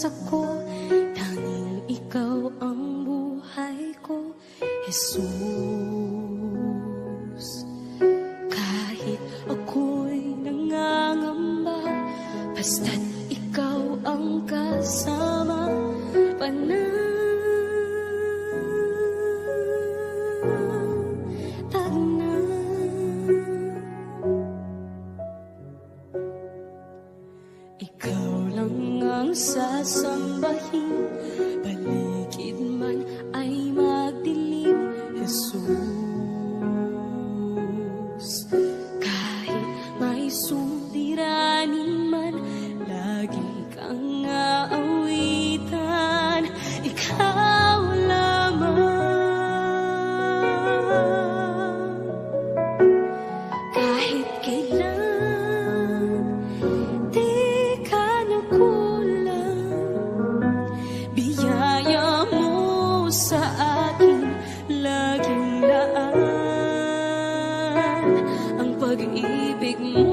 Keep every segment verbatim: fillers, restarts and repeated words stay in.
puso ko, tanging ikaw ang buhay ko, Jesus. Kahit ako'y nangangamba, basta't ikaw ang kasama, panatag na. Ikaw lang ang sasambahin, paligid man ay magdilim, Jesus. Kahit may suliranin man, lagi kang aawitan, ikaw lamang. Kahit kailan di ka nakulang, biyaya mo sa akin laging laan. Ang pag-ibig mo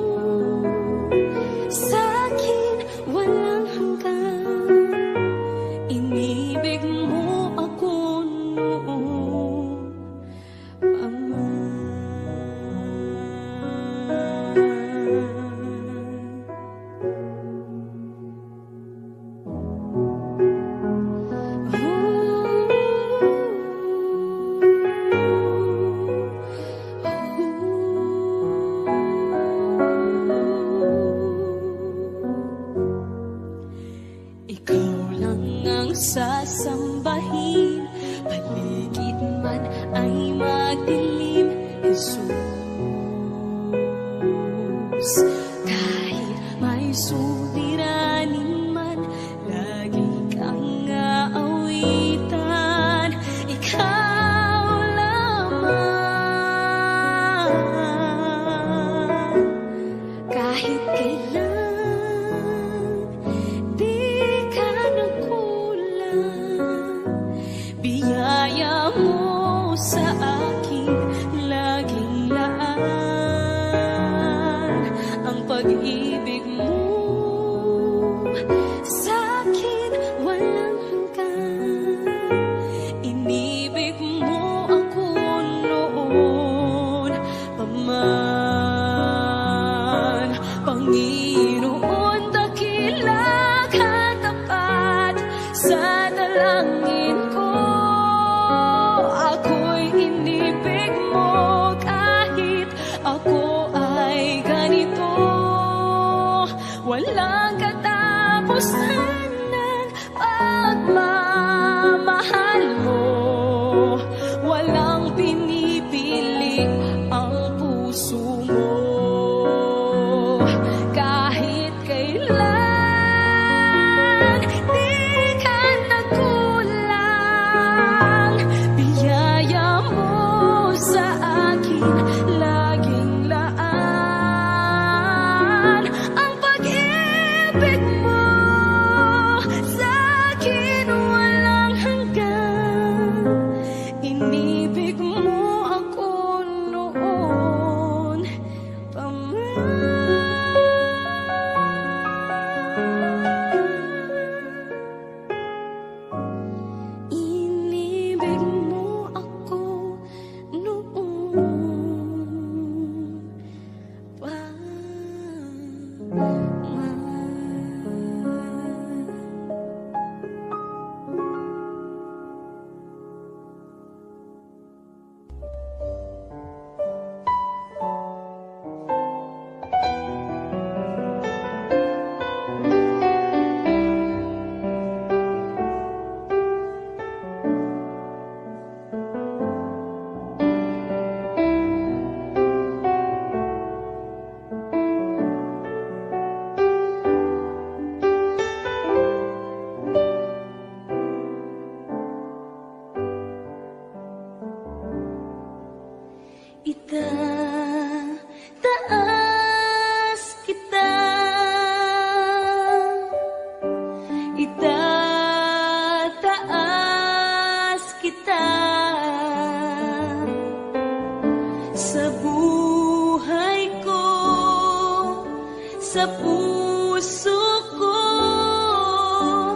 sa akin walang hanggan, inibig mo ako noon, Ama. Ikaw lang ang sasambahin, paligid man ay magdilim, Jesus. Kahit may suliranin man, lagi kang aawitan, ikaw lamang. Kahit kailan di ka nakulang, biyaya mo sa akin laging laan. Ang pag-ibig mo sa akin walang hanggan, inibig mo ako noon pa man. Panginoon, dakila ka tapat sa dalangin ko. Ako'y inibig mo kahit ako ay ganito. Walang katapusan ng pagmamahal mo, walang pinipili ang puso mo. Kahit kailan di ka nakulang, biyaya mo sa akin laging laan. Ang pag-ibig mo sa akin walang hanggan, inibig mo ako noon pa man. Inibig mo ako noon pa man. Itataas kita, itataas kita sa buhay ko, sa puso ko.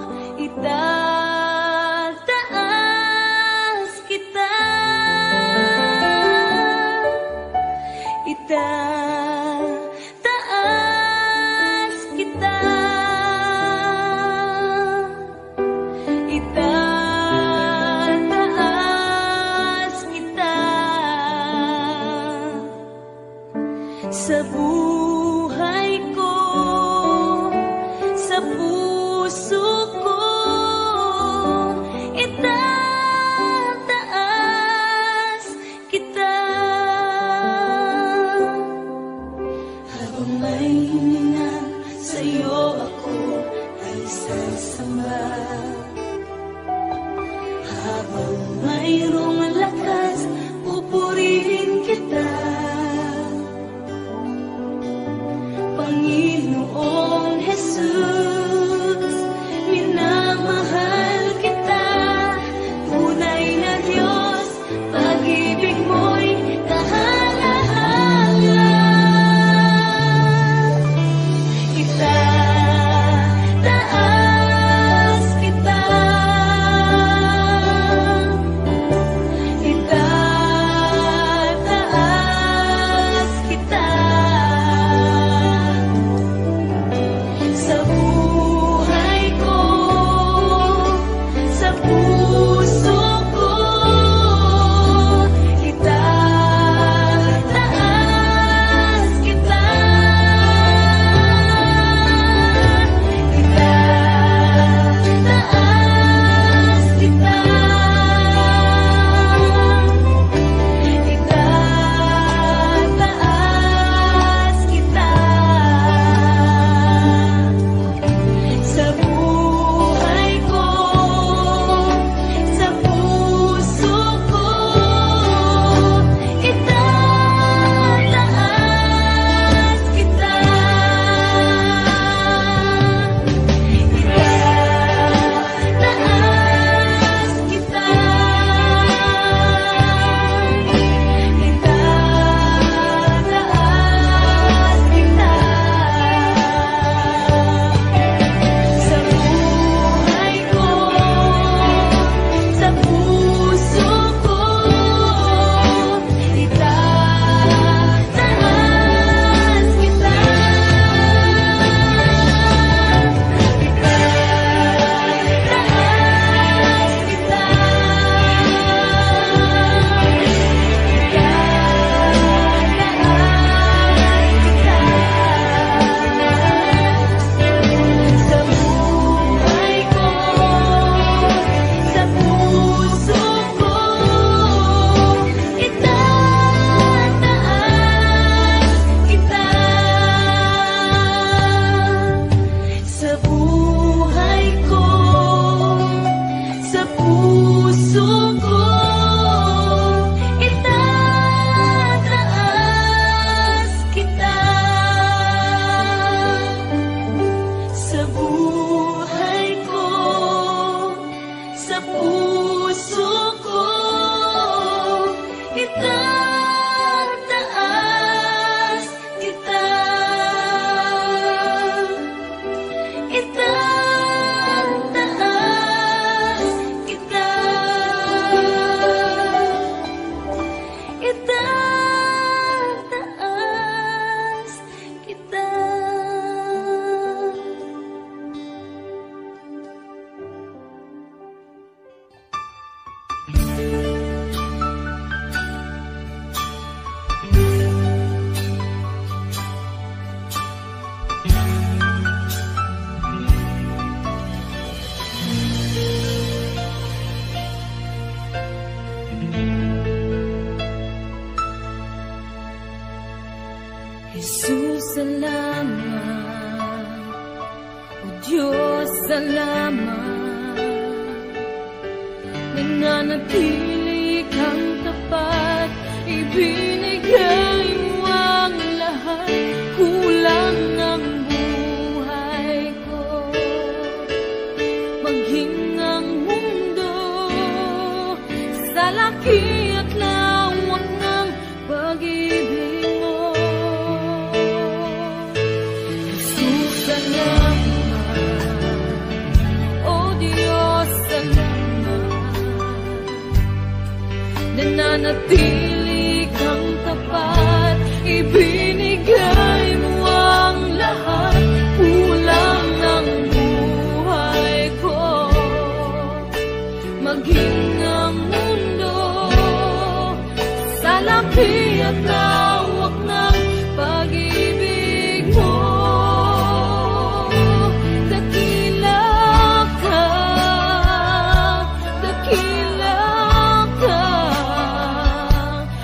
Jesus, salamat. O Diyos, salamat. Nananatili kang tapat, ibinigay mo ang lahat. Kulang ang buhay ko, maging ang mundo sa laki at lawak ng pag-ibig mo. Jesus, salamat. O Diyos, salamat. Nananatili kang tapat, ibinigay mo ang lahat. Kulang ng buhay ko, maging ang mundo sa laki at lawak ng pag-ibig mo. Dakila ka, dakila ka,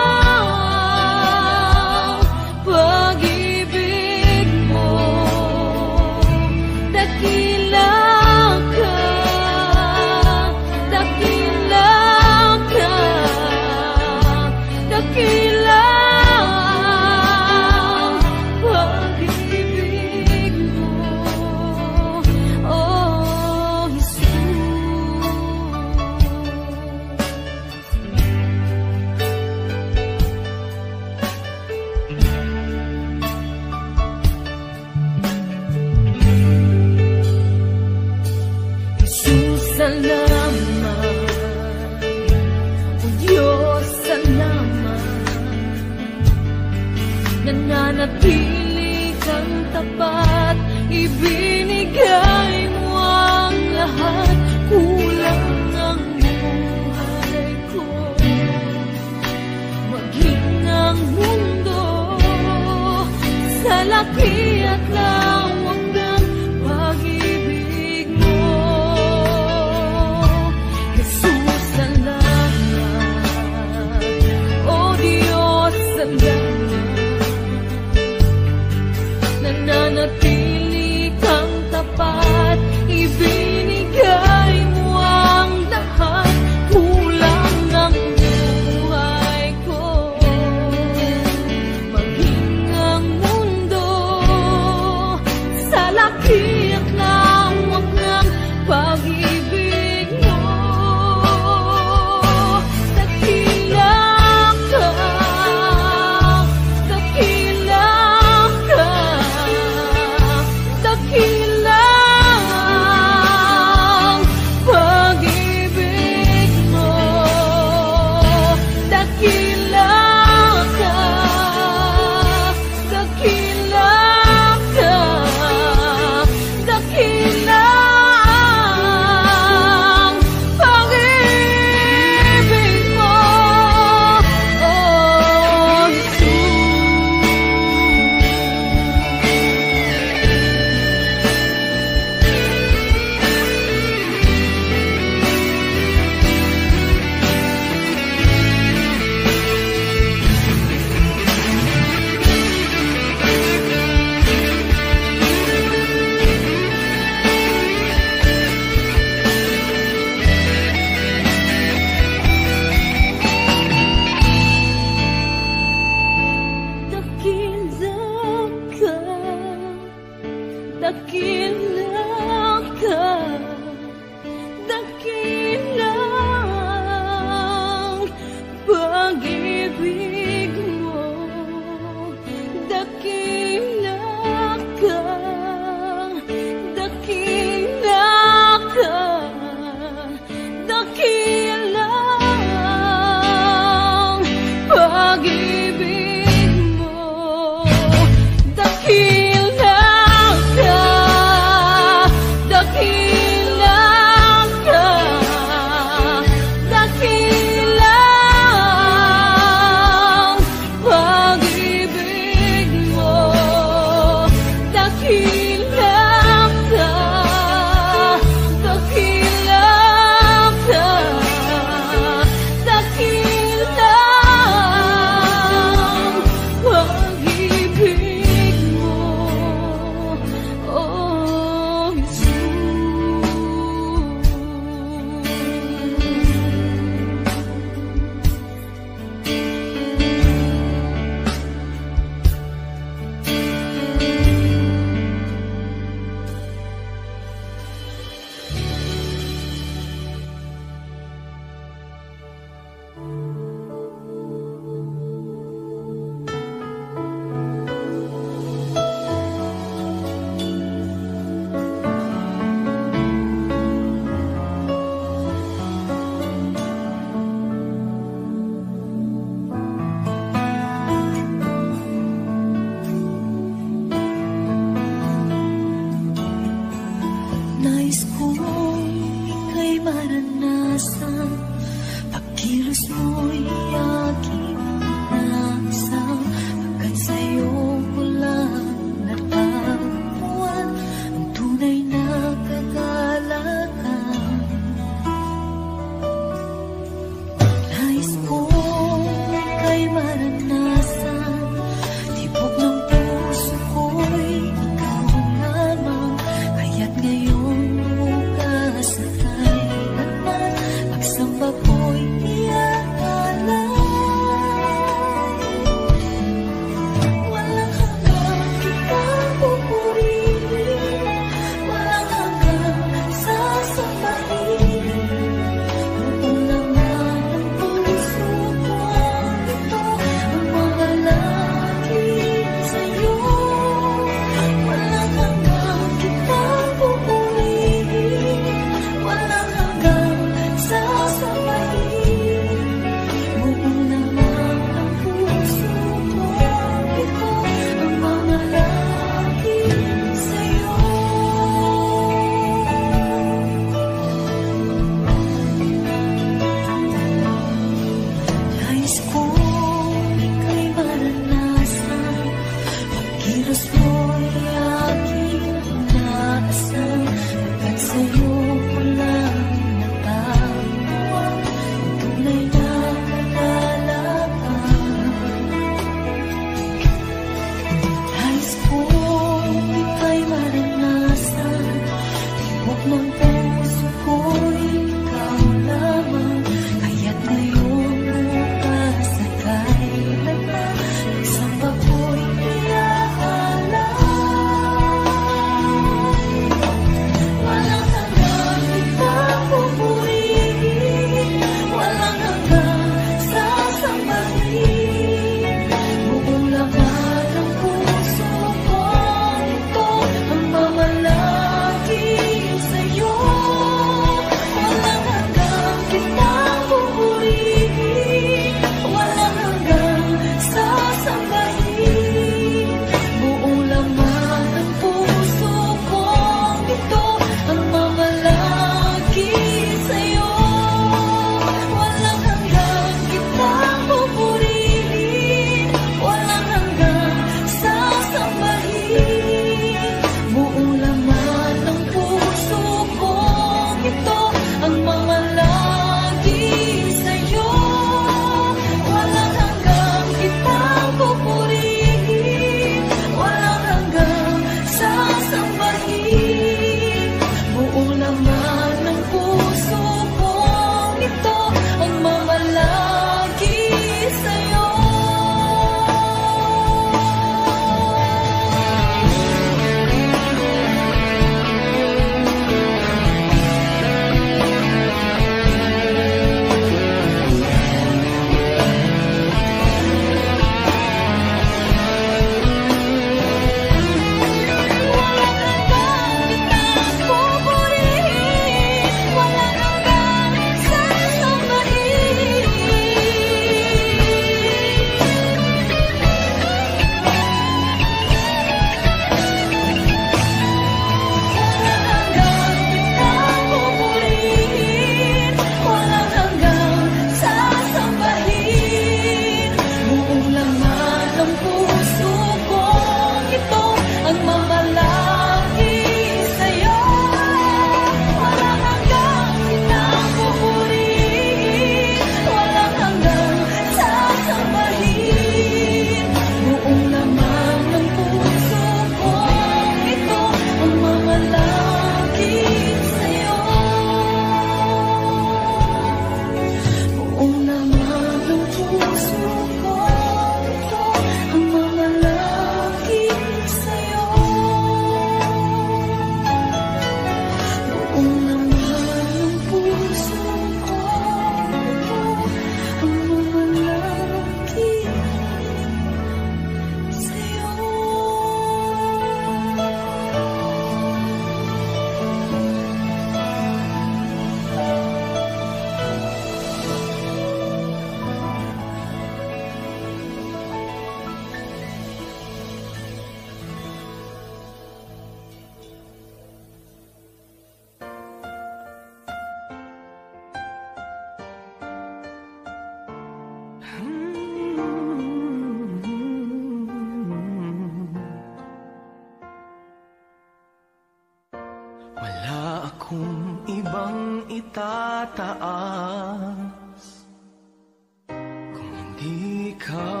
itataas kung hindi ikaw,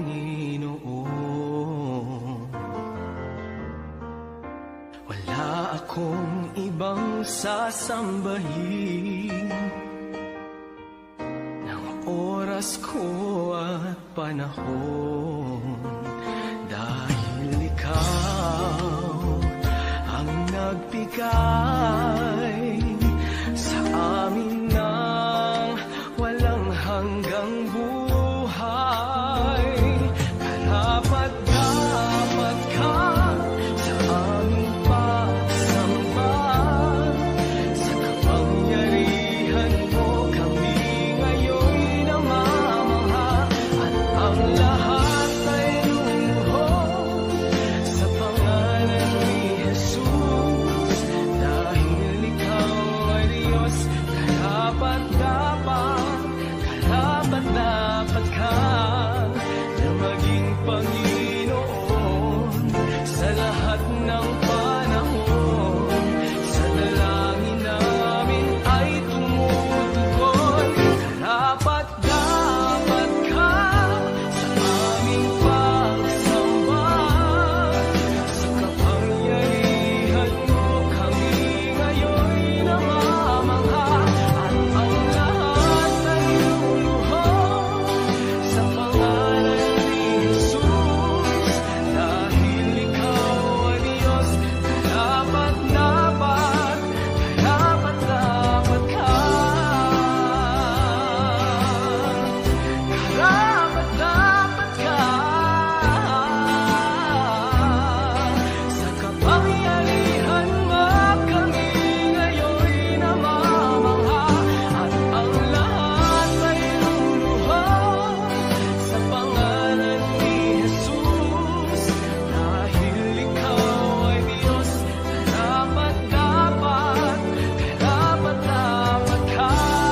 Panginoon. Wala akong ibang sasambahin ng oras ko at panahon, dahil ikaw ang nagbigay sa amin ng walang hanggang buhay. Karapat dapat ka sa aming pagsamba, sa kapangyarihan mo kami ngayon namamangha, at ang lahat ay lumuhod sa pangalan ni Jesus, dahil ikaw ay Diyos. Karapat dapat, karapat dapat ka na maging Panginoon sa lahat ng panahon. Sa dalangin namin ay tumutugon. Karapat dapat ka sa aming pagsamba, sa kapangyarihan mo kami ngayon namamangha, at ang lahat ay luluhod sa pangalan ni Jesus, dahil ikaw ay Diyos. Karapat dapat, karapat dapat ka. Karapat dapat ka sa kapangyarihan mo kami ngayon namamangha, at ang lahat ay luluhod sa pangalan ni Jesus, dahil ikaw ay Diyos. Karapat dapat, karapat dapat ka.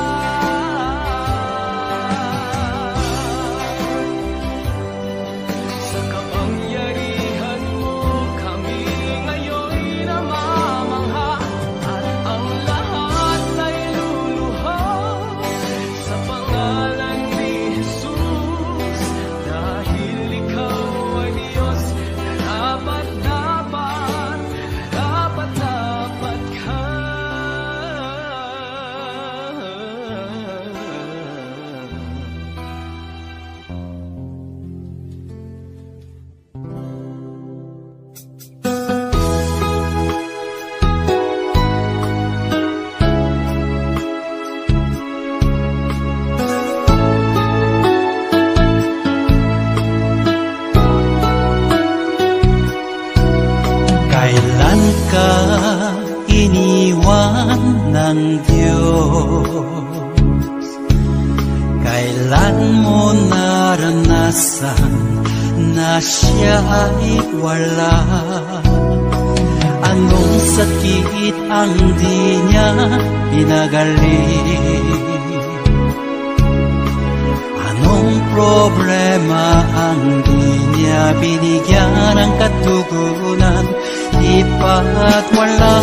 Sa kapangyarihan mo kami ngayon namamangha, at ang lahat ay luluhod sa pangalan ni Jesus, dahil ikaw ay Diyos. Karapat dapat, karapat dapat ka. Kailan ka iniwan ng Diyos? Kailan mo naranasan na siya ay wala? Anong sakit ang di niya pinagaling? Anong problema ang di niya binigyan ng katugunan? Ipa't wala,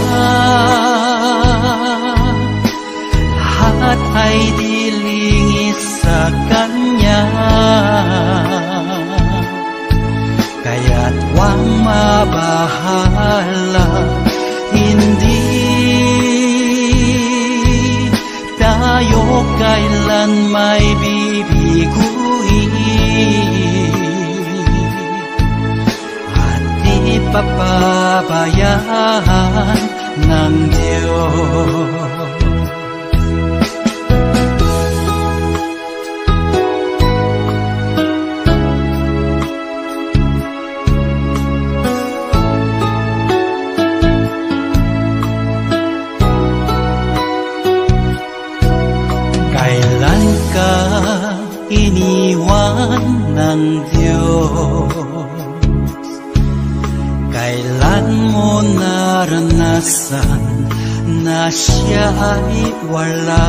lahat ay dilingis sa Kanya. Kaya't huwag mabahala, hindi tayo kailan may bibiguin, at di papabayaan ng Diyos. Kailan ka iniwan ng Diyos? Kailan mo naranasan na siya ay wala?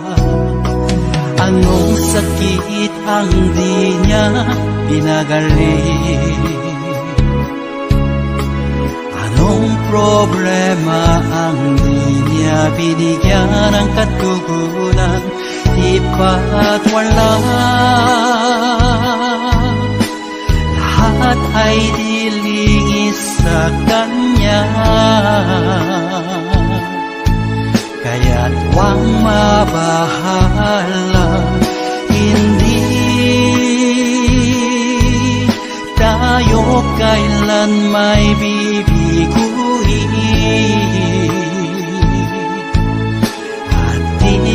Anong sakit ang di niya pinagaling? Anong problema ang di niya binigyan ng katugunan, di ba't wala? Lahat ay dilingis sa kanya, kaya't huwag mabahala. Hindi tayo kailan may bibiguin at di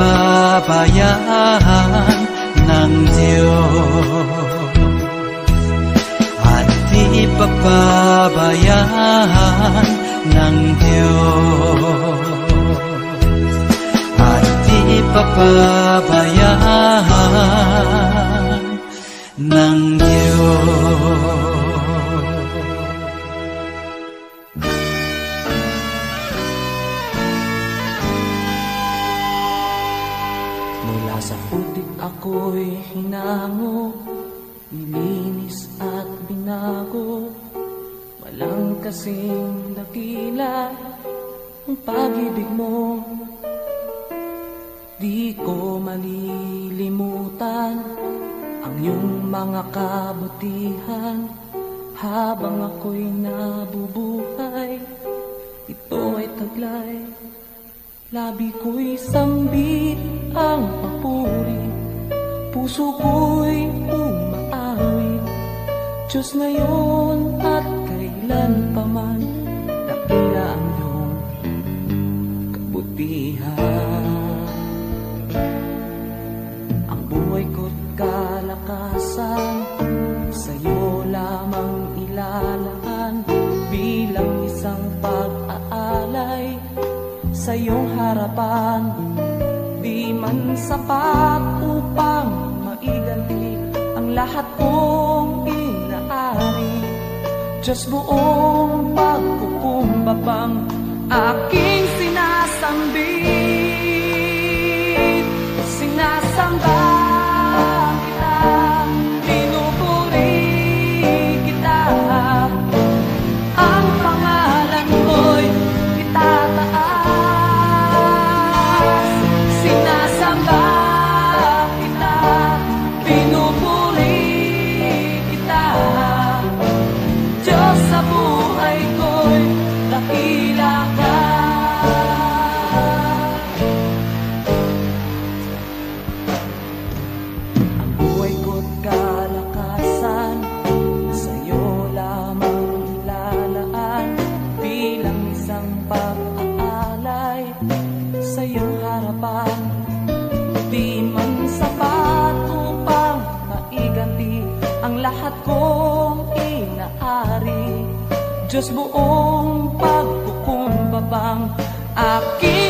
papabayaan ng Diyos, at di papabayaan ng Diyos, at di papabayaan ng Diyos. Mula sa putik ako'y hinango, nilinis at binago. Walang kasing dakila ang pag-ibig mo. Di ko malilimutan ang iyong mga kabutihan. Habang ako'y nabubuhay, ito ay taglay. Labi ko'y sambit ang papuri, puso ko'y umaawit. Diyos ngayon at kailan pa man, dakila ang iyong kabutihan. Ang buhay ko't kalakasan, sa'yo lamang ilalaan. Bilang isang pag-aalay sa iyong harapan, di man sapat upang maiganti ang lahat kong inaari. Diyos, buong pagkukumbabang aking sinasambit, sinasamba kita, pinupuri kita. Ang pangalan mo'y itataas, sinasamba kita, pinupuri kita. Diyos, sa buhay ko'y dakila ka. Ang buhay ko't kalakasan, sa'yo lamang ilalaan. Bilang isang pag-aalay sa iyong harapan, di man sapat upang maiganti ang lahat kong inaari. Diyos, buong pagkukumbabang aking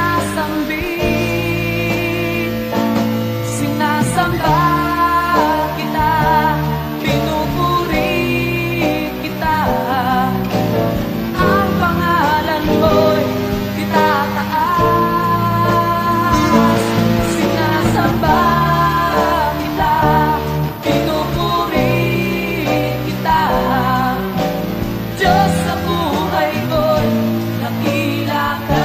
sinasambit, sinasamba kita, pinupuri kita. Ang pangalan mo'y itataas, sinasamba kita, pinupuri kita. Diyos, sa buhay ko'y dakila ka.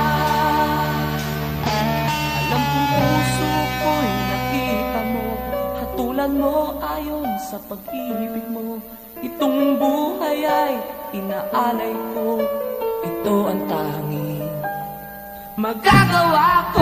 Alam kong puso ko'y nakita mo, hatulan mo ayon sa pag-ibig mo. Itong buhay ay inaalay ko, ito ang tanging magagawa ko.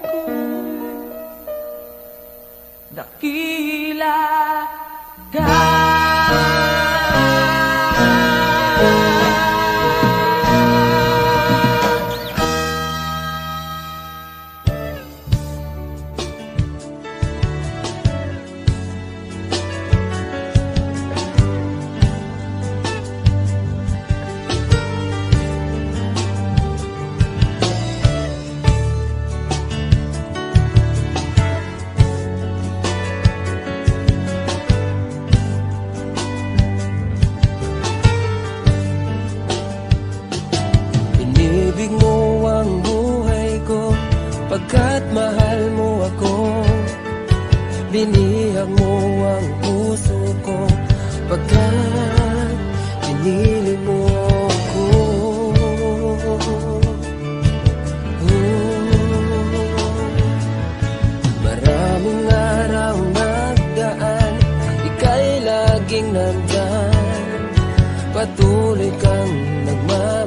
ko. Dakila ka. Inibig mo ang buhay ko, pagkat mahal mo ako. Binihag mo ang puso ko, pagkat pinili mo ako. Oh, maraming araw nagdaan, ika'y laging nandyan. Patuloy kang nagmamahal,